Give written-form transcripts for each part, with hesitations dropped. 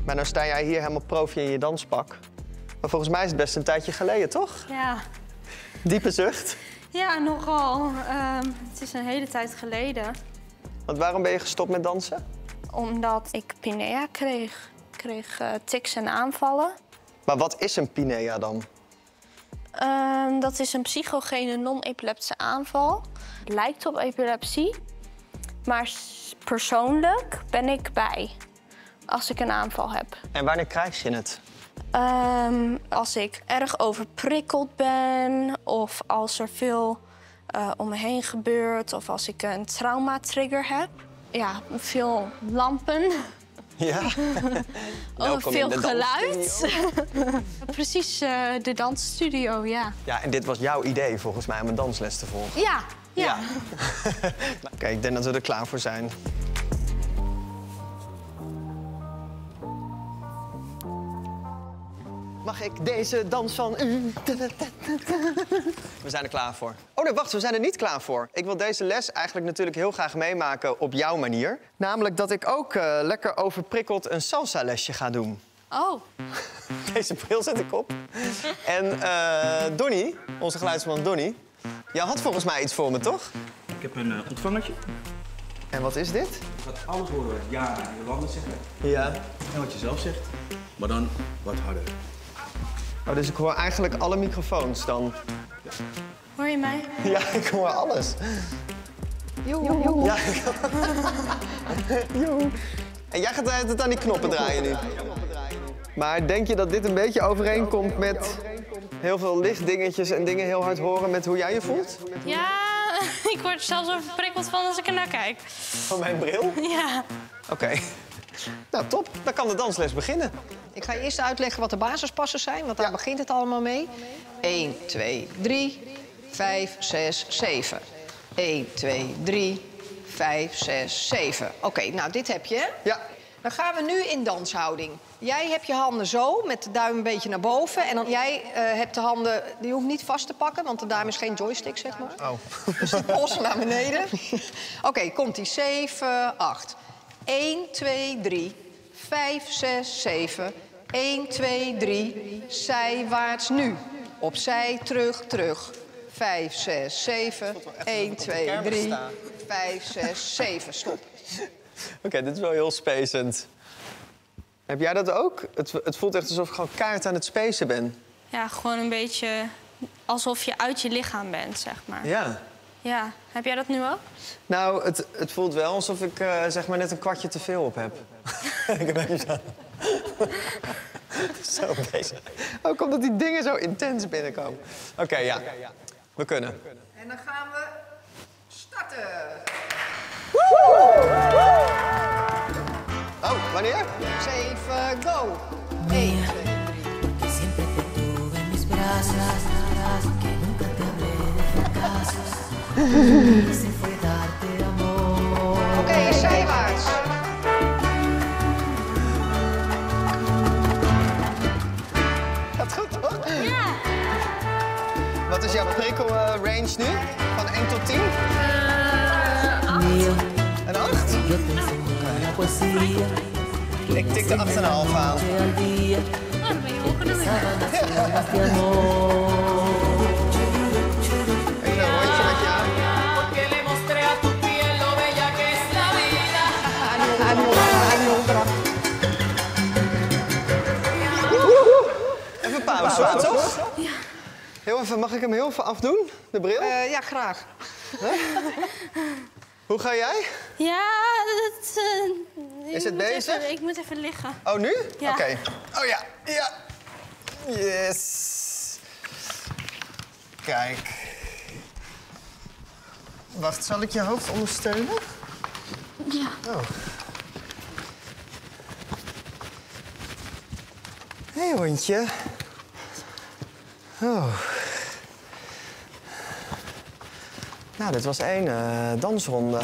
Maar nou sta jij hier helemaal profi in je danspak. Maar volgens mij is het best een tijdje geleden, toch? Ja. Diepe zucht. Ja, nogal. Het is een hele tijd geleden. Want waarom ben je gestopt met dansen? Omdat ik pinea kreeg. Ik kreeg tics en aanvallen. Maar wat is een pinea dan? Dat is een psychogene non-epileptische aanval. Het lijkt op epilepsie. Maar persoonlijk ben ik bij als ik een aanval heb. En wanneer krijg je het? Als ik erg overprikkeld ben of als er veel om me heen gebeurt of als ik een traumatrigger heb. Ja, veel lampen. Ja. Veel geluid. Precies, de dansstudio, ja. Ja, en dit was jouw idee volgens mij om een dansles te volgen. Ja. Kijk, ik denk dat we er klaar voor zijn. Mag ik deze dans van u? We zijn er klaar voor. Oh nee, wacht, we zijn er niet klaar voor. Ik wil deze les eigenlijk natuurlijk heel graag meemaken op jouw manier. Namelijk dat ik ook lekker overprikkeld een salsa-lesje ga doen. Oh. Deze bril zet ik op. En Donnie, onze geluidsman Donnie, jij had volgens mij iets voor me, toch? Ik heb een ontvangertje. En wat is dit? Je gaat alles horen wat ja en Jolanda zeggen. Ja. En wat je zelf zegt. Maar dan wat harder. Oh, dus ik hoor eigenlijk alle microfoons dan. Hoor je mij? Ja, ik hoor alles. Joe. Ja, joe. En jij gaat het aan die knoppen draaien nu. Maar denk je dat dit een beetje overeenkomt met heel veel lichtdingetjes en dingen heel hard horen met hoe jij je voelt? Ja, ik word er zelfs overprikkeld van als ik ernaar kijk. Van mijn bril? Ja. Oké. Nou, top. Dan kan de dansles beginnen. Ik ga eerst uitleggen wat de basispassen zijn, want daar begint het allemaal mee. 1, 2, 3, 5, 6, 7. 1, 2, 3, 5, 6, 7. Oké, nou, dit heb je, hè? Ja. Dan gaan we nu in danshouding. Jij hebt je handen zo, met de duim een beetje naar boven. En dan jij hebt de handen, die hoeft niet vast te pakken, want de duim is geen joystick, zeg maar. Oh. Dus de polsen naar beneden. Oké, komt-ie. 7, 8. 1, 2, 3, 5, 6, 7. 1, 2, 3, zijwaarts nu. Opzij, terug, terug. 5, 6, 7. 1, 2, 3, 5, 6, 7. Stop. Oké, dit is wel heel spacend. Heb jij dat ook? Het voelt echt alsof ik gewoon kaart aan het spacen ben. Ja, gewoon een beetje alsof je uit je lichaam bent, zeg maar. Ja. Ja. Heb jij dat nu ook? Nou, het voelt wel alsof ik zeg maar net een kwartje te veel op heb. Ik heb even zo... zo bezig. Ook omdat die dingen zo intens binnenkomen. Oké, ja. We kunnen. En dan gaan we starten. Oh, wanneer? 7, go. 1, 2, 3. Siempre te tuve en mis brazos, que nunca te hablé de fracasos. Quise fue darte amor. Oké, zijwaarts. Gaat goed, toch? Ja. Wat is jouw prikkelrange nu? Van 1 tot 10? 8. Een 8? Yo te enseñé la poesía. Ik tik de 8,5 aan. Al día. Oh, dan ben je ongelukkig. Sábanas de amor. Even een rondje met jou. Porque le mostré a tu piel lo bella que es la vida. Even pauze, hoor, toch? Ja. Heel even, mag ik hem heel even afdoen, de bril? Ja, graag. Hoe ga jij? Ja, Is het bezig? Ik moet even liggen. Oh, nu? Ja. Oké. Oh ja, ja. Yes. Kijk. Wacht, zal ik je hoofd ondersteunen? Ja. Oh. Hé, hondje. Oh. Nou, dit was één dansronde.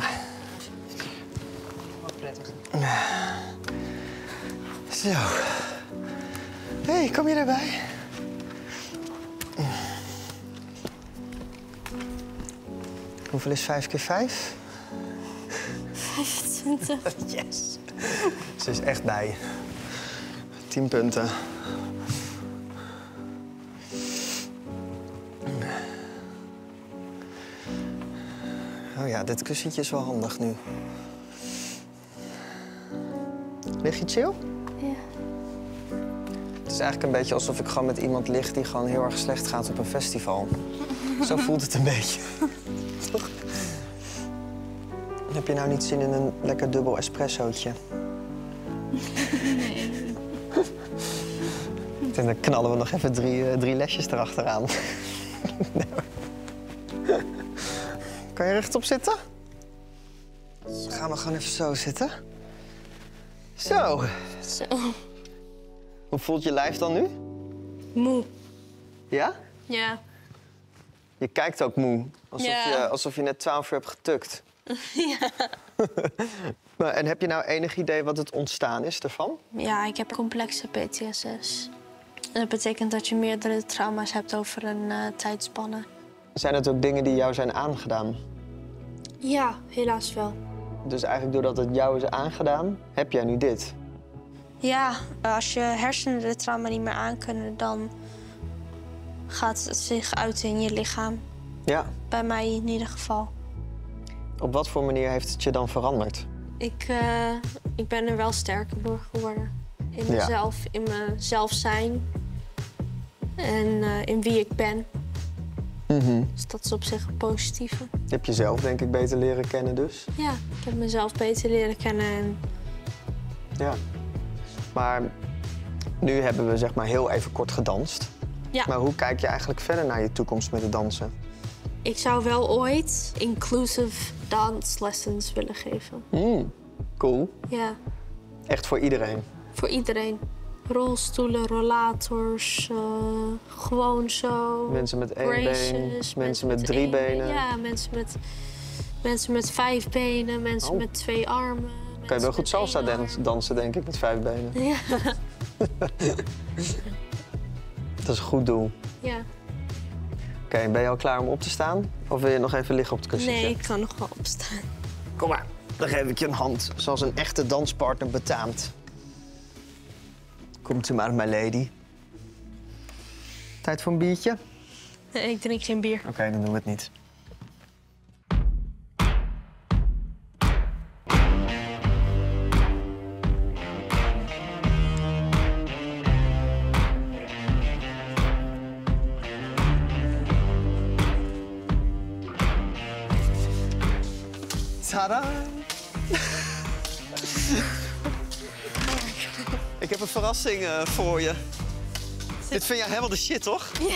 Wat prettig. Zo. Hé, kom je erbij? Hoeveel is 5 keer 5? 25. Yes. Ze is echt bij. 10 punten. Oh ja, dit kussentje is wel handig nu. Lig je chill? Ja. Het is eigenlijk een beetje alsof ik gewoon met iemand lig die gewoon heel erg slecht gaat op een festival. Zo voelt het een beetje. Toch? Heb je nou niet zin in een lekker dubbel espressootje? Nee. En dan knallen we nog even drie lesjes erachteraan. Nee. Kan je rechtop zitten? Dan gaan we gewoon even zo zitten. Zo. Zo. Hoe voelt je lijf dan nu? Moe. Ja? Ja. Je kijkt ook moe. Ja. Alsof je net 12 uur hebt getukt. Ja. En heb je nou enig idee wat het ontstaan is ervan? Ja, ik heb complexe PTSS. Dat betekent dat je meerdere trauma's hebt over een tijdspanne. Zijn het ook dingen die jou zijn aangedaan? Ja, helaas wel. Dus eigenlijk doordat het jou is aangedaan, heb jij nu dit? Ja, als je hersenen de trauma niet meer aankunnen, dan gaat het zich uiten in je lichaam. Ja. Bij mij in ieder geval. Op wat voor manier heeft het je dan veranderd? Ik ben er wel sterker door geworden. In Ja. mezelf, in mezelf zijn. En in wie ik ben. Dus dat is op zich een positieve. Je hebt jezelf denk ik beter leren kennen dus? Ja, ik heb mezelf beter leren kennen. En Ja. Maar nu hebben we zeg maar heel even kort gedanst. ja, Maar hoe kijk je eigenlijk verder naar je toekomst met het dansen? ik zou wel ooit inclusive dance lessons willen geven. Cool. Ja, Echt voor iedereen. voor iedereen. Rolstoelen, rollators, gewoon zo. Mensen met één been, braces, mensen met 3 één benen. Ja, mensen met 5 benen, mensen Oh. met 2 armen. Kan je wel goed salsa dansen. dansen denk ik met 5 benen. Ja. Dat is een goed doel. Ja. Oké, ben je al klaar om op te staan? Of wil je nog even liggen op het kussentje? Nee, ik kan nog wel opstaan. Kom maar, dan geef ik je een hand, zoals een echte danspartner betaamt. Komt u maar, my lady. Tijd voor een biertje? Nee, ik drink geen bier. Oké, dan doen we het niet. Tada! Ik heb een verrassing voor je. Dit vind jij helemaal de shit, toch? Ja.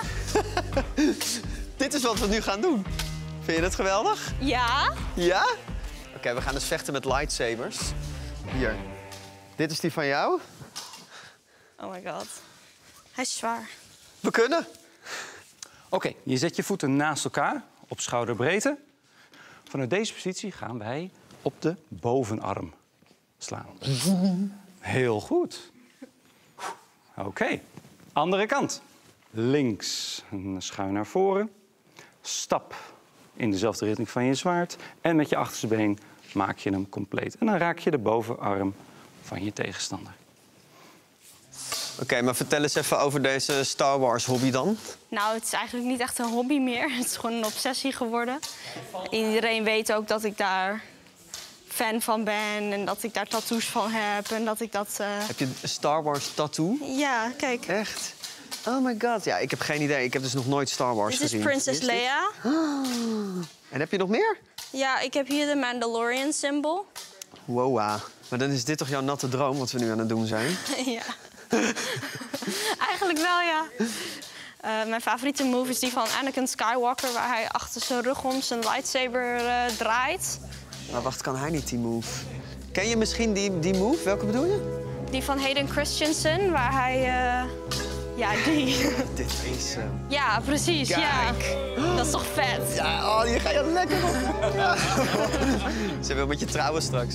Dit is wat we nu gaan doen. Vind je dat geweldig? Ja? Ja? Oké, we gaan dus vechten met lightsabers. Hier. Dit is die van jou. Oh my god. Hij is zwaar. We kunnen. Oké, je zet je voeten naast elkaar op schouderbreedte. Vanuit deze positie gaan wij op de bovenarm slaan. Heel goed. Oké, andere kant. Links, schuin naar voren. Stap in dezelfde richting van je zwaard. En met je achterste been maak je hem compleet. En dan raak je de bovenarm van je tegenstander. Oké, maar vertel eens even over deze Star Wars hobby dan. Nou, het is eigenlijk niet echt een hobby meer. Het is gewoon een obsessie geworden. Iedereen weet ook dat ik daar fan van ben en dat ik daar tattoos van heb en dat ik dat... Heb je een Star Wars tattoo? Ja, kijk. Echt? Oh my god. Ja, ik heb geen idee. Ik heb dus nog nooit Star Wars Dit is gezien. Princess Wie is dit? Leia. En heb je nog meer? Ja, ik heb hier de Mandalorian symbool. Wow. Maar dan is dit toch jouw natte droom wat we nu aan het doen zijn? Ja. Eigenlijk wel, ja. Mijn favoriete move is die van Anakin Skywalker, waar hij achter zijn rug om zijn lightsaber draait. Maar wacht, kan hij niet die move? Ken je misschien die move? Welke bedoel je? Die van Hayden Christensen, waar hij... ja, die. Dit is... Ja, precies, ja. Dat is toch vet? Ja, oh, hier ga je lekker op. Ze wil met je trouwen straks.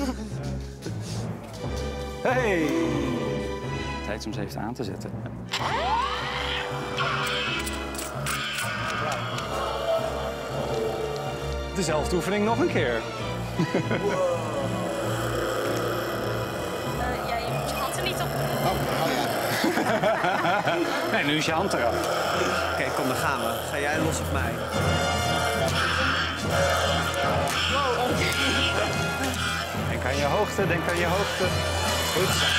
Hey! Tijd om ze even aan te zetten. Dezelfde oefening nog een keer. Ja, je moet je handen niet op... nu is je hand eraf. Oké, kom, dan gaan we. Ga jij los op mij? Denk aan je hoogte, denk aan je hoogte. Goed zo.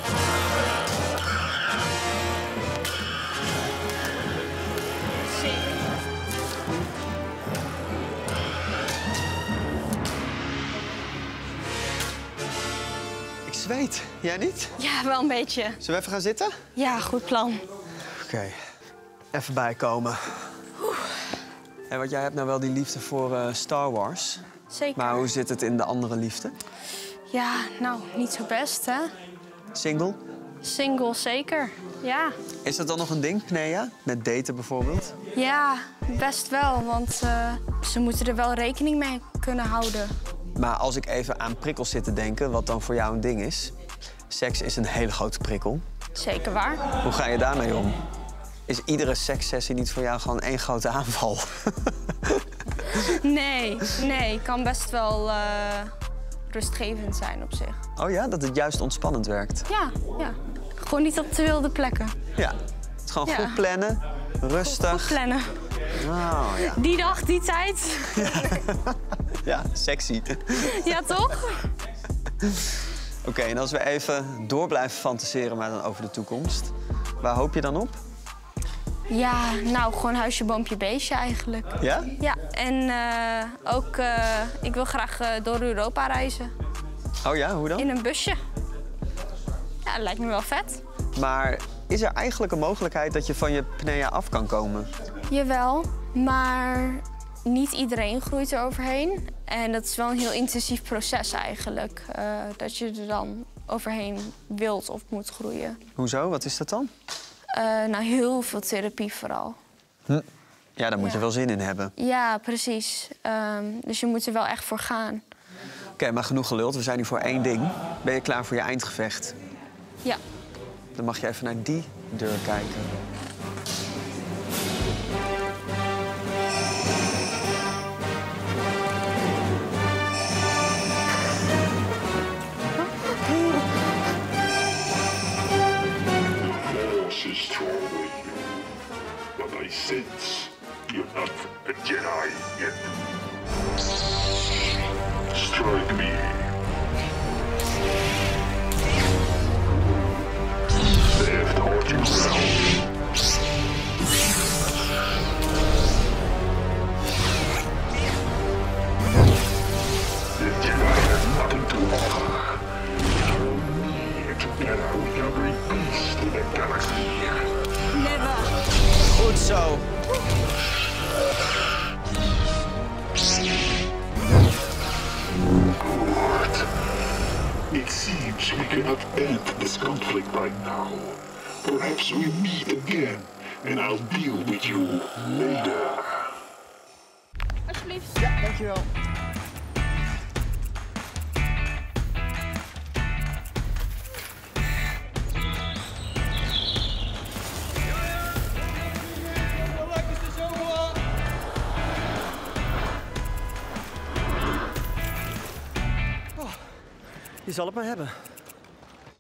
Ik zweet. Jij niet? Ja, wel een beetje. Zullen we even gaan zitten? Ja, goed plan. Oké. Even bijkomen. En want jij hebt nou wel die liefde voor Star Wars. Zeker. Maar hoe zit het in de andere liefde? Ja, nou, niet zo best, hè? Single? Single zeker, ja. Is dat dan nog een ding, Pnea? Met daten bijvoorbeeld? Ja, best wel, want ze moeten er wel rekening mee kunnen houden. Maar als ik even aan prikkels zit te denken, wat dan voor jou een ding is... Seks is een hele grote prikkel. Zeker waar. Hoe ga je daarmee om? Is iedere sekssessie niet voor jou gewoon één grote aanval? Nee, kan best wel rustgevend zijn op zich. Oh ja, dat het juist ontspannend werkt? Ja. Gewoon niet op te wilde plekken. Ja. Het is gewoon Ja. goed plannen, rustig. Goed plannen. Oh, ja. Die dag, die tijd. Ja, sexy. Ja, toch? Oké, en als we even door blijven fantaseren, maar dan over de toekomst. Waar hoop je dan op? Ja, nou, gewoon huisje, boompje, beestje eigenlijk. Ja? Ja, en ook, ik wil graag door Europa reizen. Oh ja, hoe dan? In een busje. Ja, dat lijkt me wel vet. Maar is er eigenlijk een mogelijkheid dat je van je Pnea af kan komen? Jawel, maar niet iedereen groeit er overheen. En dat is wel een heel intensief proces eigenlijk. Dat je er dan overheen wilt of moet groeien. Hoezo? Wat is dat dan? Nou, heel veel therapie vooral. Ja, daar moet je Ja. wel zin in hebben. Ja, precies. Dus je moet er wel echt voor gaan. Oké, maar genoeg geluld. We zijn hier voor één ding. Ben je klaar voor je eindgevecht? Ja. Dan mag je even naar die deur kijken. Force is stronger than you, but I sense you're not a Jedi yet. Strike me. They have taught you well. The Jedi have nothing to offer. You need to get out with every beast in the galaxy. Goed zo. Good. It seems we cannot end this conflict right now. Perhaps we meet again, and I'll deal with you later. Alsjeblieft. Dankjewel. Je zal het maar hebben.